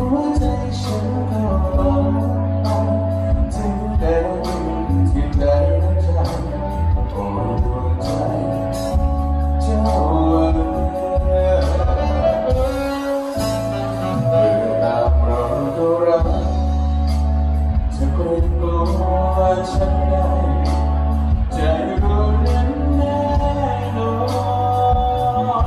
วใจฉันก็ลอยไปถึงเดินที่ใดใจโอ้ดวงใจเจ้าเบื่อตามรอยตัวรักจะเกรงกลัวฉันได้ใจรู้นั้นแน่นอน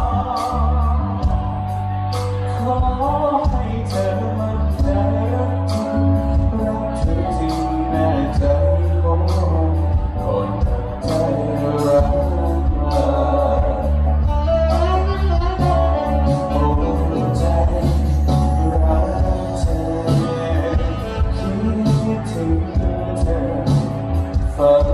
ขอให้เธอมั่นใจรักจริงรักเธอจริงแน่ใจของเราก่อนตัดใจรักโอ้ใจรักเธอคิดถึงเธอฝัน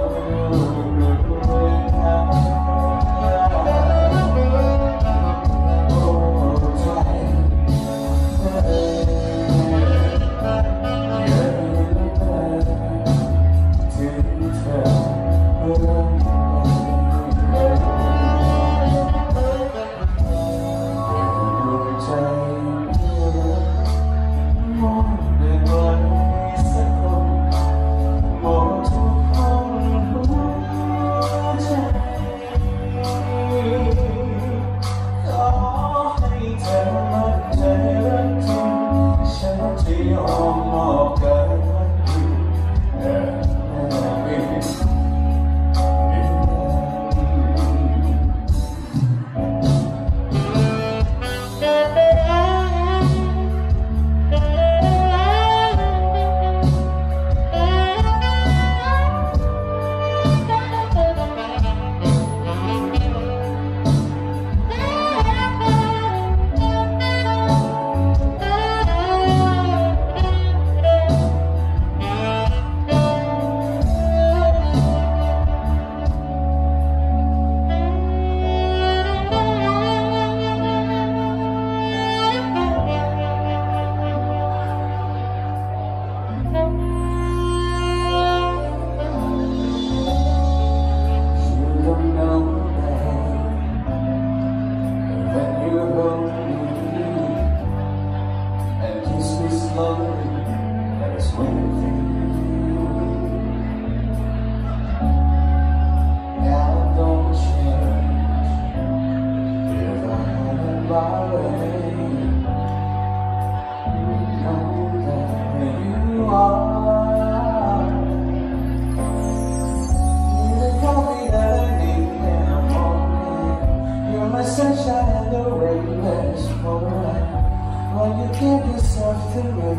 Sunshine and the rain is pouring. When you give yourself to me,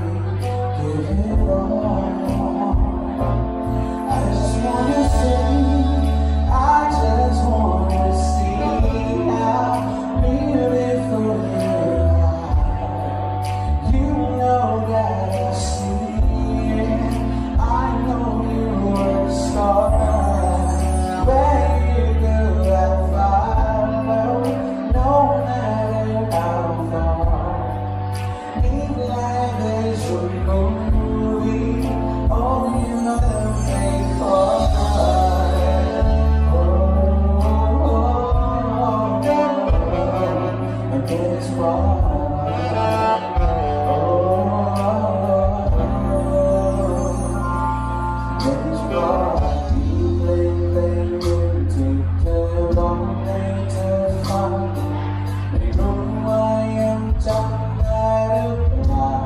give it all. I just wanna say, I just wanna see how beautiful you are. You know that I see it. I know you were a star. Where you go, I follow. No matter how far, in life is a movie. Oh, you know they fall. And it's far. It's far. You play to turn on later fun. ไม่รู้ว่ายังจำได้หรือเปล่า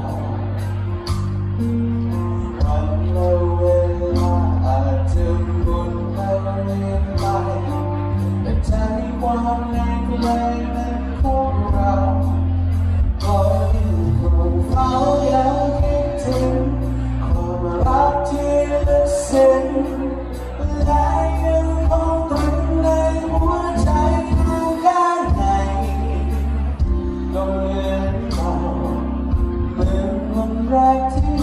วันและเวลาอาจจะวุ่นและเรียนไปแต่ใจความในเพลงนั้นของเราก็ยังคงเฝ้ายังคิดถึงความรักที่ลึกซึ้งและยังคงตรึงในหัวใจอยู่ข้างในก็เหมือนเก่าเหมือนวันแรกที่